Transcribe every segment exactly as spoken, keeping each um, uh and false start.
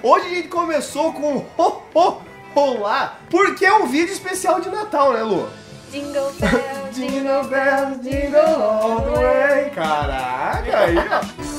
Hoje a gente começou com ho, ho, olá, porque é um vídeo especial de Natal, né, Lu? Jingle bells, Jingle bells, jingle all the way. Caraca, aí, ó.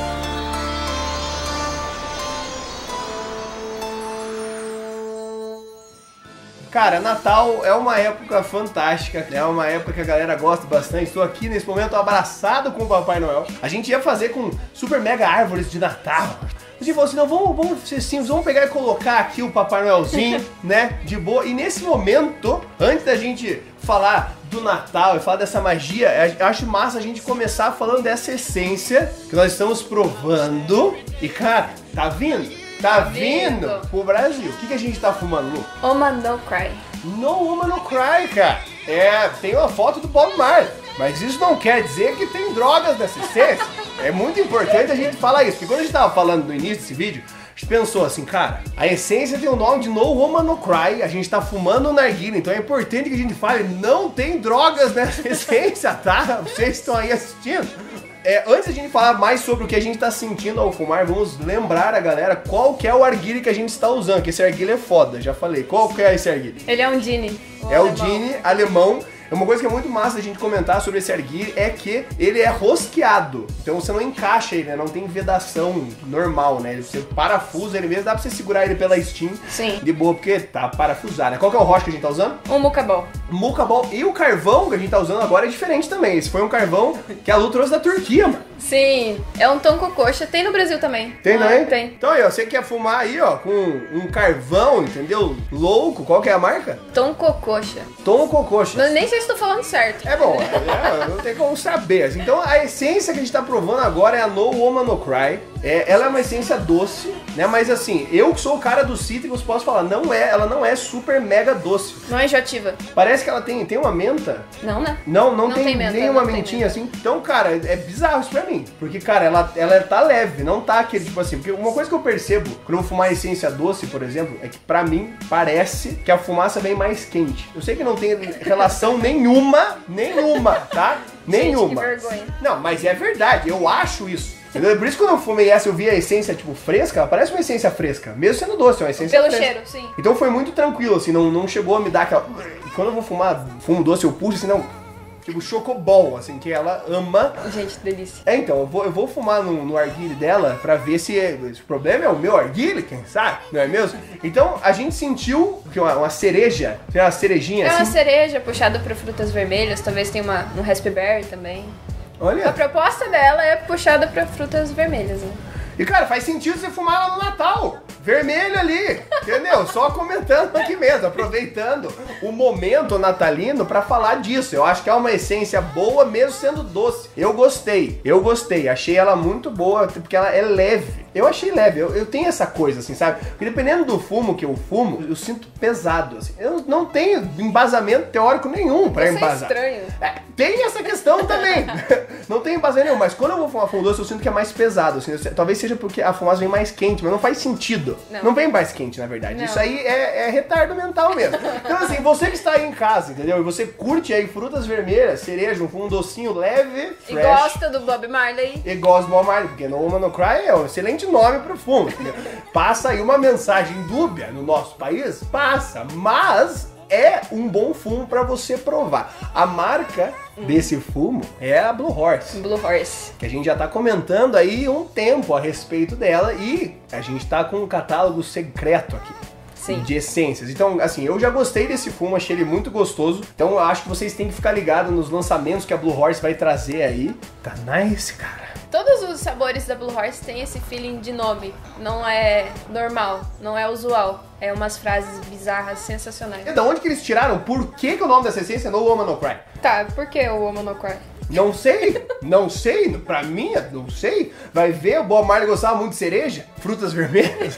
Cara, Natal é uma época fantástica, é uma época que a galera gosta bastante. Estou aqui nesse momento abraçado com o Papai Noel. A gente ia fazer com super mega árvores de Natal. A gente falou assim, não, vamos, vamos ser simples, vamos pegar e colocar aqui o Papai Noelzinho, né, de boa. E nesse momento, antes da gente falar do Natal e falar dessa magia, eu acho massa a gente começar falando dessa essência que nós estamos provando. E cara, tá vindo? Tá vindo pro Brasil. O que, que a gente tá fumando, Lu? Oma No Cry. No Woman No Cry, cara. É, tem uma foto do Bob Marley. Mas isso não quer dizer que tem drogas nessa essência. É muito importante a gente falar isso. Porque quando a gente tava falando no início desse vídeo, a gente pensou assim, cara, a essência tem o nome de No Woman No Cry. A gente tá fumando narguilha, então é importante que a gente fale, não tem drogas nessa essência, tá? Vocês estão aí assistindo. É, antes de a gente falar mais sobre o que a gente tá sentindo ao fumar, vamos lembrar a galera qual que é o arguile que a gente está usando, que esse arguile é foda, já falei. Qual que é esse arguile? Ele é um Gini. É o Gini alemão. Uma coisa que é muito massa a gente comentar sobre esse arguile é que ele é rosqueado. Então você não encaixa ele, né? Não tem vedação normal, né? Você parafusa ele mesmo, dá pra você segurar ele pela Steam. Sim. De boa, porque tá parafusado, né? Qual que é o rocha que a gente tá usando? Um Mucabol. Mucabol. E o carvão que a gente tá usando agora é diferente também. Esse foi um carvão que a Lu trouxe da Turquia, mano. Sim, é um tom cococha. Tem no Brasil também. Tem, não é? Tem. Então aí, ó, você quer fumar aí, ó, com um carvão, entendeu? Louco. Qual que é a marca? Tom cococha. Tom cococha. Não, nem sei se tô falando certo. É bom, é, não tem como saber. Assim. Então a essência que a gente tá provando agora é a No Woman No Cry. É, ela é uma essência doce, né? Mas assim, eu que sou o cara dos cítricos, posso falar, não é, ela não é super mega doce. Não é enjoativa. Parece que ela tem, tem uma menta. Não, né? Não, não, Não tem, tem menta, nenhuma não tem mentinha assim. Então, cara, é bizarro isso pra mim. Porque, cara, ela, ela tá leve, não tá aquele tipo assim. Porque uma coisa que eu percebo quando eu vou fumar essência doce, por exemplo, é que pra mim parece que a fumaça vem mais quente. Eu sei que não tem relação nenhuma, nenhuma, tá? Nenhuma. Gente, que vergonha. Não, mas é verdade, eu acho isso. Entendeu? Por isso que quando eu fumei essa, eu vi a essência, tipo, fresca, ela parece uma essência fresca. Mesmo sendo doce, é uma essência Pelo fresca. cheiro, sim. Então foi muito tranquilo, assim, não, não chegou a me dar aquela... Quando eu vou fumar fumo doce, eu puxo assim, não... Tipo, chocobol, assim, que ela ama. Gente, delícia. É, então, eu vou, eu vou fumar no, no arguile dela pra ver se, é, se o problema é o meu arguile, quem sabe, não é mesmo? Então, a gente sentiu que uma, uma cereja, uma cerejinha É assim. uma cereja puxada pra frutas vermelhas, talvez tenha uma, um raspberry também. A Olha. proposta dela é puxada pra frutas vermelhas, né? E, cara, faz sentido você fumar ela no Natal. Vermelho ali, entendeu? Só comentando aqui mesmo, aproveitando o momento natalino pra falar disso. Eu acho que é uma essência boa, mesmo sendo doce. Eu gostei, eu gostei. Achei ela muito boa, porque ela é leve. Eu achei leve, eu, eu tenho essa coisa, assim, sabe? Porque dependendo do fumo que eu fumo, eu sinto pesado, assim. Eu não tenho embasamento teórico nenhum pra Isso é embasar. estranho. É, tem essa questão também. Não tem embasamento nenhum, mas quando eu vou fumar fumo doce, eu sinto que é mais pesado, assim. Eu, talvez seja porque a fumaça vem mais quente, mas não faz sentido. Não, não vem mais quente, na verdade. Não. Isso aí é, é retardo mental mesmo. Então, assim, você que está aí em casa, entendeu? E você curte aí frutas vermelhas, cereja, um fumo docinho leve, E fresh. gosta do Bob Marley. E gosta do Bob Marley, porque No Woman No Cry é um excelente nome pro fumo, entendeu? Passa aí uma mensagem dúbia no nosso país? Passa, mas é um bom fumo pra você provar. A marca hum. desse fumo é a Blue Horse. Blue Horse. Que a gente já tá comentando aí um tempo a respeito dela e a gente tá com um catálogo secreto aqui. Sim. De essências. Então, assim, eu já gostei desse fumo, achei ele muito gostoso. Então, eu acho que vocês têm que ficar ligados nos lançamentos que a Blue Horse vai trazer aí. Tá nice, cara. Todos os sabores da Blue Horse têm esse feeling de nome. Não é normal, não é usual. É umas frases bizarras, sensacionais. E da onde que eles tiraram? Por que, que o nome dessa essência é No Woman No Cry? Tá, por que o Woman No Cry? Não sei, não sei, pra mim, não sei. Vai ver, o Bob Marley gostava muito de cereja, frutas vermelhas.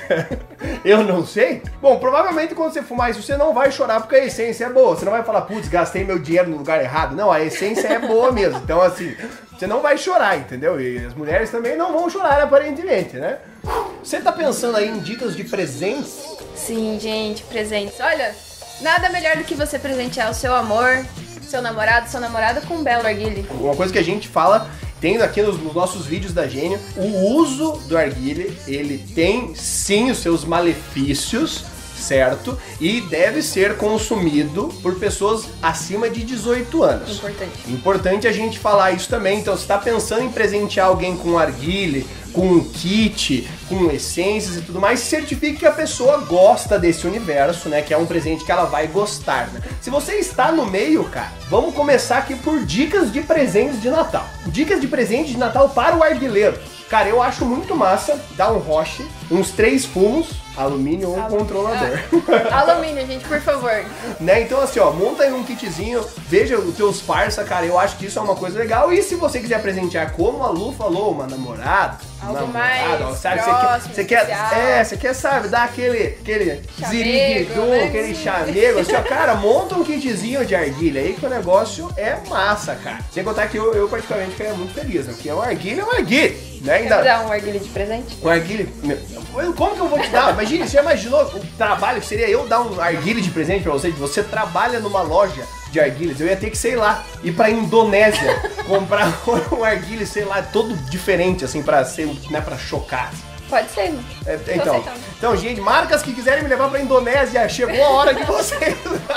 Eu não sei. Bom, provavelmente quando você fumar isso, você não vai chorar porque a essência é boa. Você não vai falar, putz, gastei meu dinheiro no lugar errado. Não, a essência é boa mesmo. Então, assim, você não vai chorar, entendeu? E as mulheres também não vão chorar, aparentemente, né? Você tá pensando aí em dicas de presentes? Sim, gente, presentes. Olha, nada melhor do que você presentear o seu amor, seu namorado, sua namorada com um belo arguile. Uma coisa que a gente fala tem aqui nos, nos nossos vídeos da Gênio, o uso do arguile, ele tem sim os seus malefícios, certo? E deve ser consumido por pessoas acima de dezoito anos. Importante. Importante a gente falar isso também. Então, se está pensando em presentear alguém com arguile, com um kit, com essências e tudo mais, certifique que a pessoa gosta desse universo, né? Que é um presente que ela vai gostar, né? Se você está no meio, cara, vamos começar aqui por dicas de presentes de Natal. Dicas de presente de Natal para o arguileiro. Cara, eu acho muito massa dar um roche, uns três fumos, alumínio ou um controlador. Ah, alumínio, gente, por favor. Né? Então assim, ó, monta aí um kitzinho, veja os teus parça, cara, eu acho que isso é uma coisa legal. E se você quiser presentear, como a Lu falou, uma namorada, algo namorado, mais sabe, próximo, você quer, você quer, é, você quer, sabe, dar aquele, aquele ziriguidu, né? aquele chamego, assim, ó, cara, monta um kitzinho de arguilha aí que o negócio é massa, cara. Sem contar que eu, eu particularmente ficaria muito feliz, né? Porque é um arguilha, é um arguilha. Né? Quer dar um arguilha de presente? Um arguilha? Como que eu vou te dar? Imagina, você já imaginou o trabalho que seria eu dar um arguilha de presente pra você? Você trabalha numa loja de arguilhas, eu ia ter que, sei lá, ir pra Indonésia comprar um arguilha, sei lá, todo diferente, assim, pra ser, né, pra chocar. Pode ser, né? É, então, então, gente, marcas que quiserem me levar pra Indonésia, chegou a hora de vocês.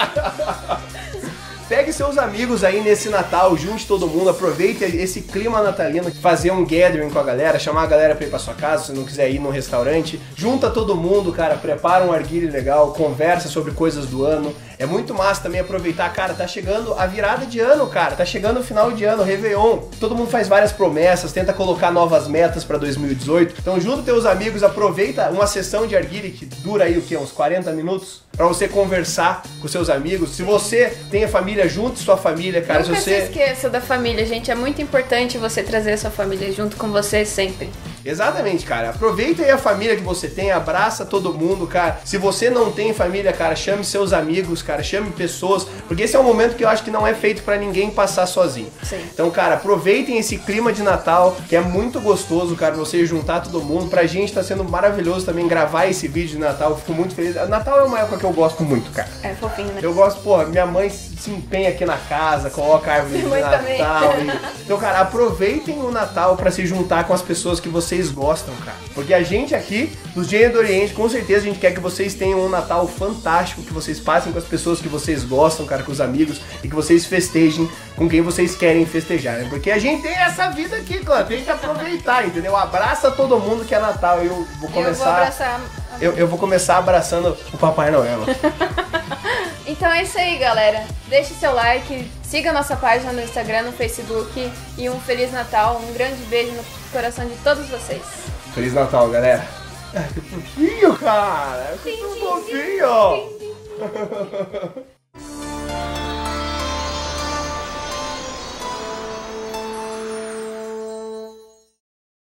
Pegue seus amigos aí nesse Natal, junte todo mundo, aproveite esse clima natalino, fazer um gathering com a galera, chamar a galera pra ir pra sua casa, se não quiser ir num restaurante. Junta todo mundo, cara, prepara um arguilho legal, conversa sobre coisas do ano. É muito massa também aproveitar, cara, tá chegando a virada de ano, cara, tá chegando o final de ano, Réveillon. Todo mundo faz várias promessas, tenta colocar novas metas pra dois mil e dezoito. Então junta teus amigos, aproveita uma sessão de arguilho que dura aí o quê? Uns quarenta minutos? Pra você conversar com seus amigos. Se você tem a família, junte sua família, cara. Nunca se você se esqueça da família, gente. É muito importante você trazer a sua família junto com você sempre. Exatamente, cara. Aproveita aí a família que você tem, abraça todo mundo, cara. Se você não tem família, cara, chame seus amigos, cara, chame pessoas, porque esse é um momento que eu acho que não é feito pra ninguém passar sozinho. Sim. Então, cara, aproveitem esse clima de Natal, que é muito gostoso, cara, você juntar todo mundo. Pra gente tá sendo maravilhoso também gravar esse vídeo de Natal. Eu fico muito feliz. Natal é uma época que eu gosto muito, cara. É fofinho, né? Eu gosto, pô, minha mãe se empenha aqui na casa, coloca a árvore de Natal. E... Então, cara, aproveitem o Natal pra se juntar com as pessoas que vocês gostam, cara. Porque a gente aqui, do Gênio do Oriente, com certeza a gente quer que vocês tenham um Natal fantástico, que vocês passem com as pessoas que vocês gostam, cara, com os amigos, e que vocês festejem com quem vocês querem festejar, né? Porque a gente tem essa vida aqui, claro, tem que aproveitar, entendeu? Abraça todo mundo que é Natal. Eu vou começar... Eu vou abraçar... Eu, eu vou começar abraçando o Papai Noel. Então é isso aí, galera. Deixe seu like, siga nossa página no Instagram, no Facebook, e um Feliz Natal, um grande beijo no coração de todos vocês. Feliz Natal, galera. Ai, que fofinho, cara. Que fofinho.